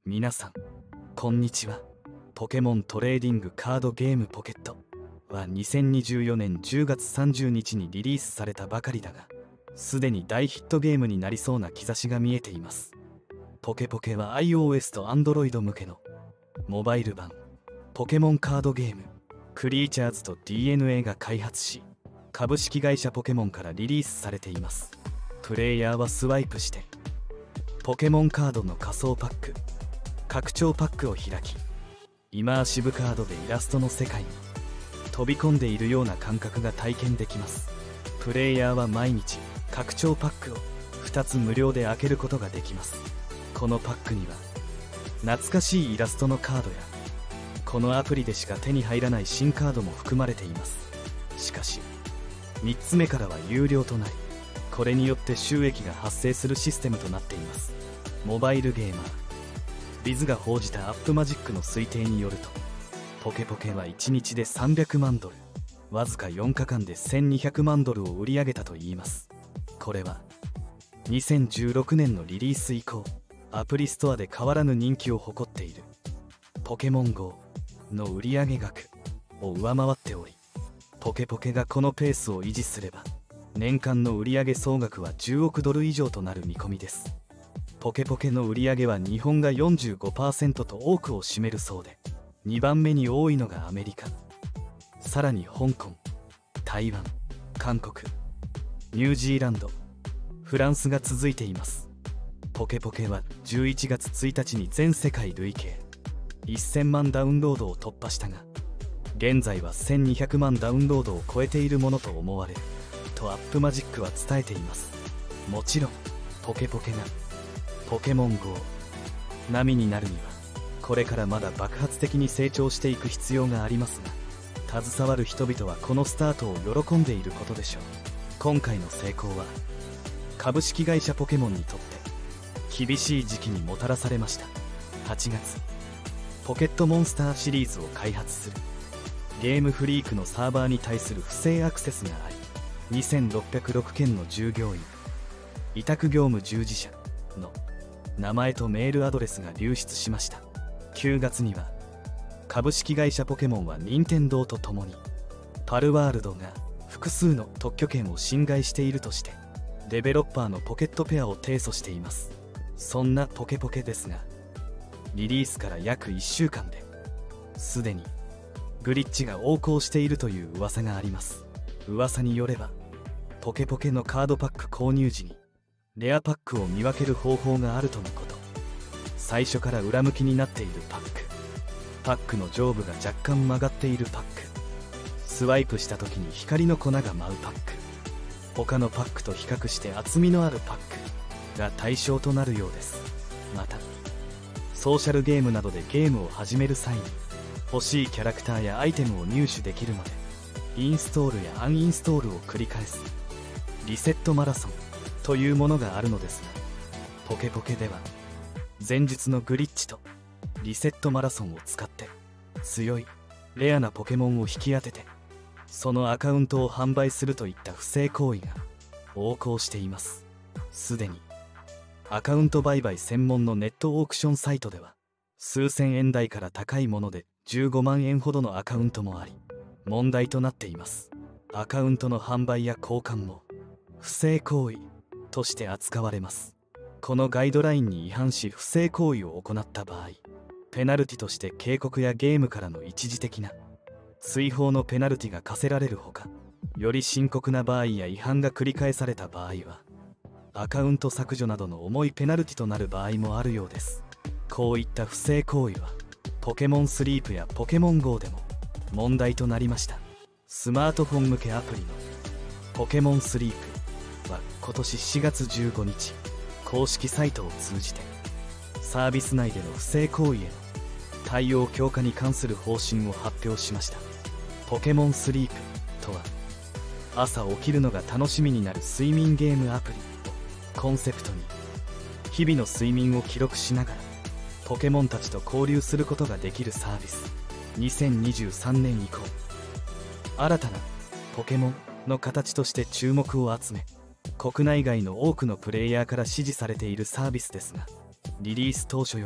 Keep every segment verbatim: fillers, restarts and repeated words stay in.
皆さんこんにちは。ポケモントレーディングカードゲームポケットはにせんにじゅうよねんじゅうがつさんじゅうにちにリリースされたばかりだが、すでに大ヒットゲームになりそうな兆しが見えています。ポケポケは iOS と Android 向けのモバイル版ポケモンカードゲームクリーチャーズと ディーエヌエー が開発し、株式会社ポケモンからリリースされています。プレイヤーはスワイプしてポケモンカードの仮想パック拡張パックを開き、イマーシブカードでイラストの世界に飛び込んでいるような感覚が体験できます。プレイヤーは毎日拡張パックをふたつ無料で開けることができます。このパックには懐かしいイラストのカードやこのアプリでしか手に入らない新カードも含まれています。しかしみっつめからは有料となり、これによって収益が発生するシステムとなっています。モバイルゲーマービズが報じたアップマジックの推定によると、ポケポケはいちにちでさんびゃくまんドル、わずかよんかかんでせんにひゃくまんドルを売り上げたといいます。これはにせんじゅうろくねんのリリース以降、アプリストアで変わらぬ人気を誇っているポケモン ゴー の売上額を上回っており、ポケポケがこのペースを維持すれば年間の売上総額はじゅうおくドル以上となる見込みです。ポケポケの売上は日本が よんじゅうごパーセント と多くを占めるそうで、にばんめに多いのがアメリカ、さらに香港、台湾、韓国、ニュージーランド、フランスが続いています。ポケポケはじゅういちがつついたちに全世界累計せんまんダウンロードを突破したが、現在はせんにひゃくまんダウンロードを超えているものと思われるとアップマジックは伝えています。もちろんポケポケがポケモン ゴー 並みになるにはこれからまだ爆発的に成長していく必要がありますが、携わる人々はこのスタートを喜んでいることでしょう。今回の成功は株式会社ポケモンにとって厳しい時期にもたらされました。はちがつ、ポケットモンスターシリーズを開発するゲームフリークのサーバーに対する不正アクセスがあり、にせんろっぴゃくろくけんの従業員、委託業務従事者の名前とメールアドレスが流出しました。くがつには株式会社ポケモンは任天堂とともにパルワールドが複数の特許権を侵害しているとしてデベロッパーのポケットペアを提訴しています。そんなポケポケですが、リリースから約いっしゅうかんですでにグリッチが横行しているという噂があります。噂によればポケポケのカードパック購入時にレアパックを見分ける方法があるとのこと。最初から裏向きになっているパック、パックの上部が若干曲がっているパック、スワイプした時に光の粉が舞うパック、他のパックと比較して厚みのあるパックが対象となるようです。またソーシャルゲームなどでゲームを始める際に欲しいキャラクターやアイテムを入手できるので、インストールやアンインストールを繰り返すリセットマラソンというものがあるのですが、ポケポケでは前述のグリッチとリセットマラソンを使って強いレアなポケモンを引き当ててそのアカウントを販売するといった不正行為が横行しています。すでにアカウント売買専門のネットオークションサイトでは数千円台から高いものでじゅうごまんえんほどのアカウントもあり問題となっています。アカウントの販売や交換も不正行為として扱われます。このガイドラインに違反し不正行為を行った場合、ペナルティとして警告やゲームからの一時的な追放のペナルティが課せられるほか、より深刻な場合や違反が繰り返された場合はアカウント削除などの重いペナルティとなる場合もあるようです。こういった不正行為はポケモンスリープやポケモン ゴー でも問題となりました。スマートフォン向けアプリのポケモンスリープは今年しがつじゅうごにち、公式サイトを通じてサービス内での不正行為への対応強化に関する方針を発表しました。ポケモンスリープとは朝起きるのが楽しみになる睡眠ゲームアプリをコンセプトに、日々の睡眠を記録しながらポケモンたちと交流することができるサービス。にせんにじゅうさんねん以降新たなポケモンの形として注目を集め、国内外の多くのプレイヤーから支持されているサービスですが、リリース当初より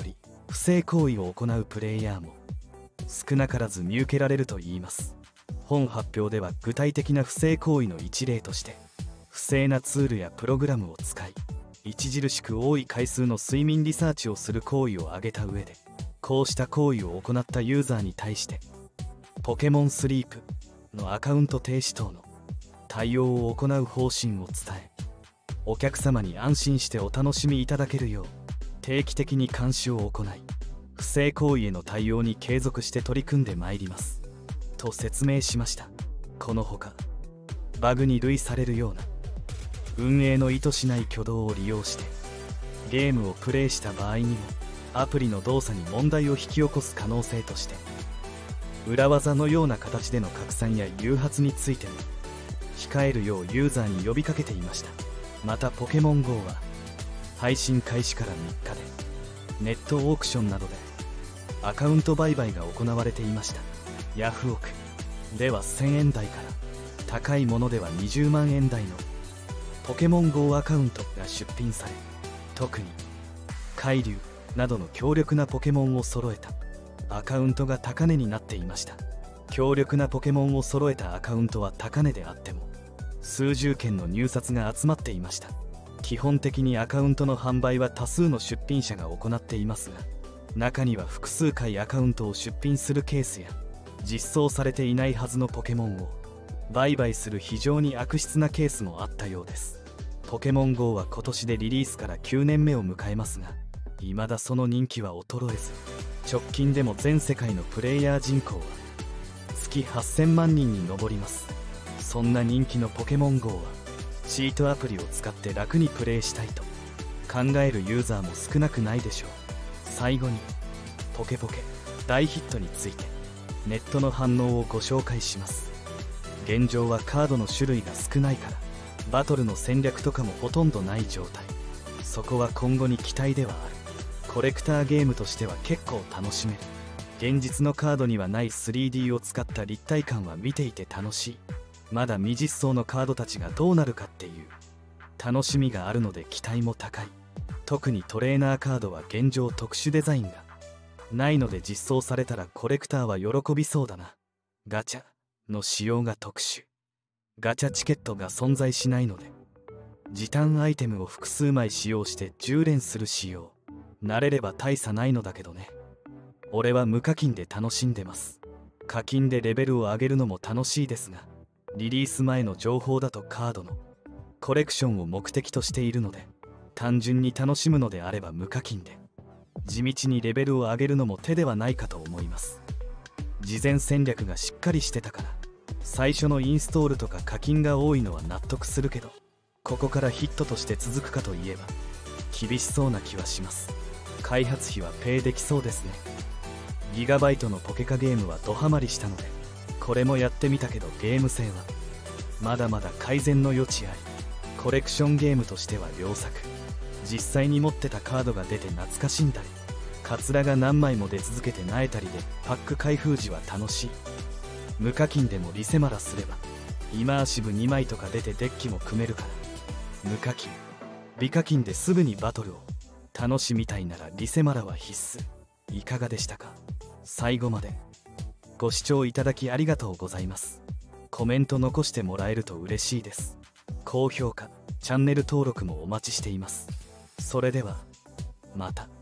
不正行為を行うプレイヤーも少なからず見受けられるといいます。本発表では具体的な不正行為の一例として、不正なツールやプログラムを使い著しく多い回数の睡眠リサーチをする行為を挙げた上で、こうした行為を行ったユーザーに対してポケモンスリープのアカウント停止等の対応を行う方針を伝え、お客様に安心してお楽しみいただけるよう定期的に監視を行い、不正行為への対応に継続して取り組んでまいりますと説明しました。このほかバグに類されるような運営の意図しない挙動を利用してゲームをプレイした場合にもアプリの動作に問題を引き起こす可能性として、裏技のような形での拡散や誘発についても控えるようユーザーに呼びかけていました。またポケモン ゴー は配信開始からみっかでネットオークションなどでアカウント売買が行われていました。ヤフオクではせんえん台から高いものではにじゅうまんえん台のポケモン ゴー アカウントが出品され、特に海竜などの強力なポケモンを揃えたアカウントが高値になっていました。強力なポケモンを揃えたアカウントは高値であっても数十件の入札が集まっていました。基本的にアカウントの販売は多数の出品者が行っていますが、中には複数回アカウントを出品するケースや実装されていないはずのポケモンを売買する非常に悪質なケースもあったようです。ポケモン ゴー は今年でリリースからきゅうねんめを迎えますが、未だその人気は衰えず、直近でも全世界のプレイヤー人口は月はっせんまんにんに上ります。そんな人気のポケモン ゴー はチートアプリを使って楽にプレイしたいと考えるユーザーも少なくないでしょう。最後にポケポケ大ヒットについてネットの反応をご紹介します。現状はカードの種類が少ないからバトルの戦略とかもほとんどない状態。そこは今後に期待ではある。コレクターゲームとしては結構楽しめる。現実のカードにはない スリーディー を使った立体感は見ていて楽しい。まだ未実装のカードたちがどうなるかっていう楽しみがあるので期待も高い。特にトレーナーカードは現状特殊デザインがないので実装されたらコレクターは喜びそうだな。ガチャの仕様が特殊。ガチャチケットが存在しないので時短アイテムを複数枚使用してじゅう連する仕様。慣れれば大差ないのだけどね。俺は無課金で楽しんでます。課金でレベルを上げるのも楽しいですが、リリース前の情報だとカードのコレクションを目的としているので、単純に楽しむのであれば無課金で地道にレベルを上げるのも手ではないかと思います。事前戦略がしっかりしてたから最初のインストールとか課金が多いのは納得するけど、ここからヒットとして続くかといえば厳しそうな気はします。開発費はペイできそうですね。ギガバイトのポケカゲームはドハマりしたのでこれもやってみたけど、ゲーム性はまだまだ改善の余地あり。コレクションゲームとしては良作。実際に持ってたカードが出て懐かしんだり、カツラが何枚も出続けて萎えたりでパック開封時は楽しい。無課金でもリセマラすればイマーシブにまいとか出てデッキも組めるから、無課金美課金ですぐにバトルを楽しみたいならリセマラは必須。いかがでしたか。最後までご視聴いただきありがとうございます。コメント残してもらえると嬉しいです。高評価、チャンネル登録もお待ちしています。それではまた。